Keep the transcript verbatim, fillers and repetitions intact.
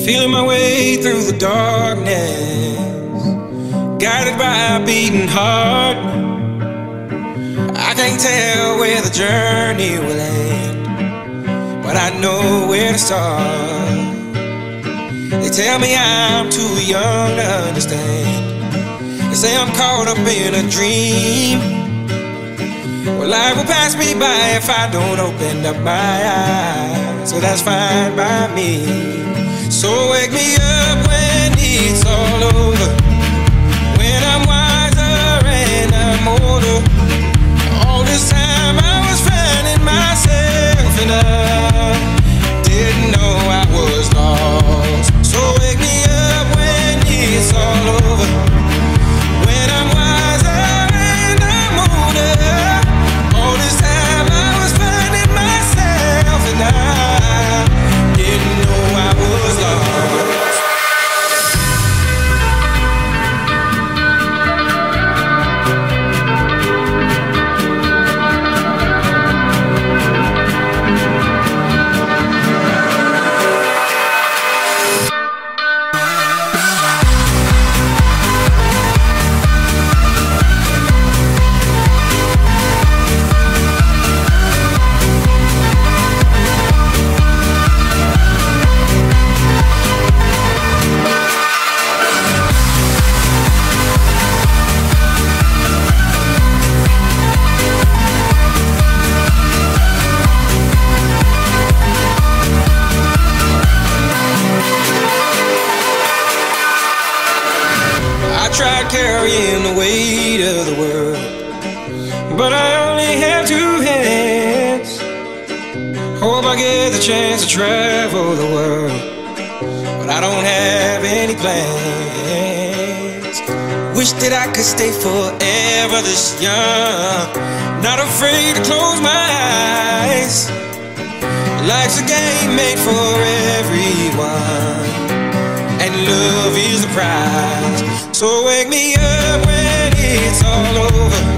Feeling my way through the darkness, guided by a beating heart. I can't tell where the journey will end, but I know where to start. They tell me I'm too young to understand. They say I'm caught up in a dream. Well, life will pass me by if I don't open up my eyes, so that's fine by me. So wake me up when it's all over, when I'm wiser and I'm older. All this time I was finding myself and I didn't know I was lost. So wake me up when it's all over, when I'm wiser and I'm older. All this time I was finding myself and I didn't know I was lost. Tried carrying the weight of the world, but I only have two hands. Hope I get the chance to travel the world, but I don't have any plans. Wish that I could stay forever this young, not afraid to close my eyes. Life's a game made for everyone, and love is the prize. So wake me up when it's all over,